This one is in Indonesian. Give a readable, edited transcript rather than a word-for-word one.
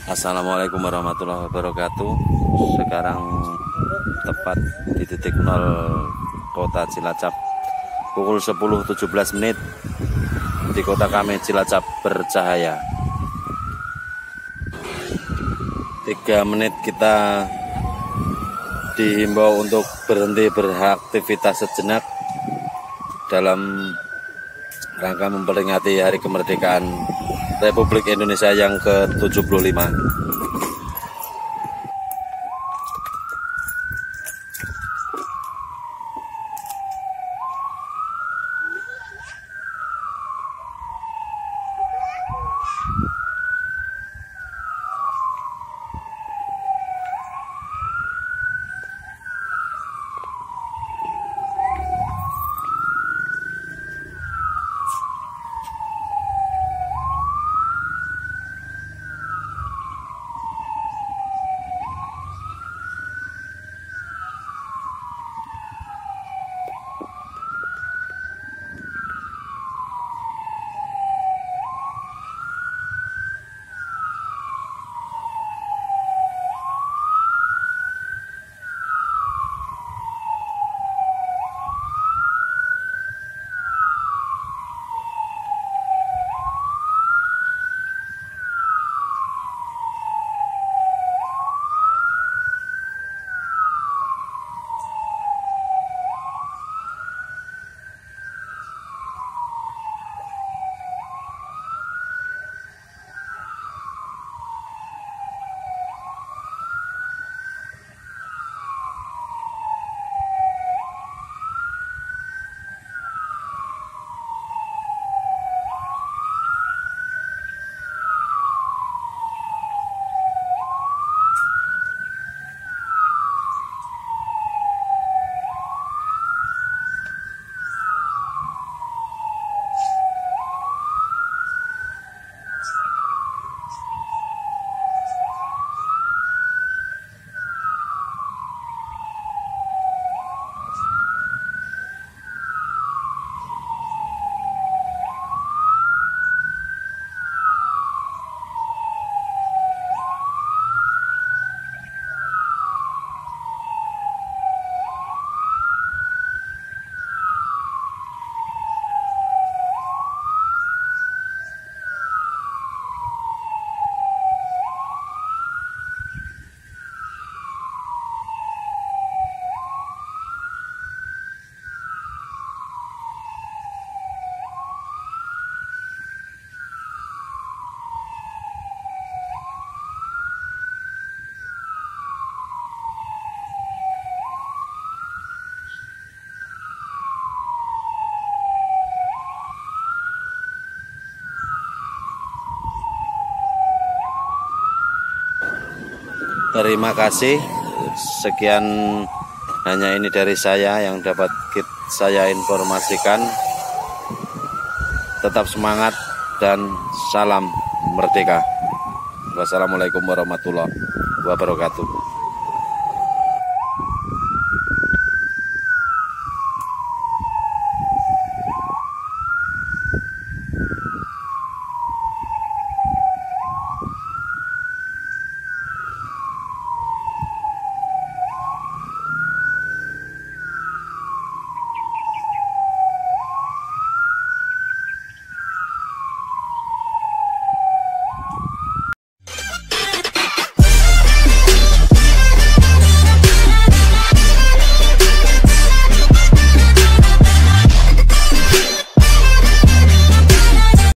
Assalamualaikum warahmatullahi wabarakatuh. Sekarang tepat di titik 0 kota Cilacap pukul 10.17 menit di kota kami Cilacap bercahaya. 3 menit kita dihimbau untuk berhenti beraktivitas sejenak dalam rangka memperingati Hari Kemerdekaan Republik Indonesia yang ke-75. Terima kasih. Sekian hanya ini dari saya yang dapat saya informasikan. Tetap semangat dan salam merdeka. Wassalamualaikum warahmatullahi wabarakatuh.